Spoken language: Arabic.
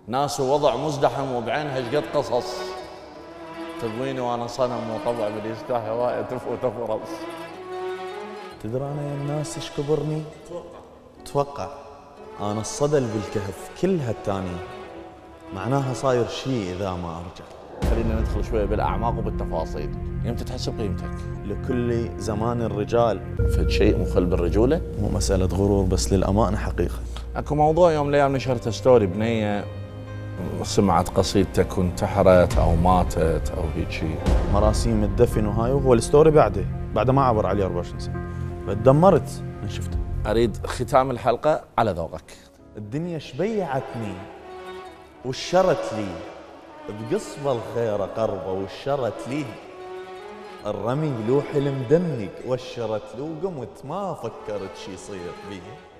ناس ووضع مزدحم وبعينها ايش قد قصص. تبويني وانا صنم وطبع باليسكاه هوايه تفوت فرص. تدري انا يا الناس ايش كبرني؟ اتوقع انا الصدى اللي بالكهف كل هالتانيين معناها صاير شيء اذا ما ارجع. خلينا ندخل شويه بالاعماق وبالتفاصيل. يوم تحس بقيمتك لكل زمان الرجال فد شيء مخل بالرجوله. مو مساله غرور بس للامانه حقيقه. اكو موضوع يوم من الايام نشرت ستوري بنيه سمعت قصيدتك وانتحرت او ماتت او هيك شيء. مراسيم الدفن وهاي وهو الستوري بعده ما عبر عليه 24 سنه. فتدمرت من شفته. اريد ختام الحلقه على ذوقك. الدنيا شبيعتني وشرت لي بقصبة الخير قربة وشرت لي الرمي له حلم دنك وشرت له قمت ما فكرت شي يصير بيه.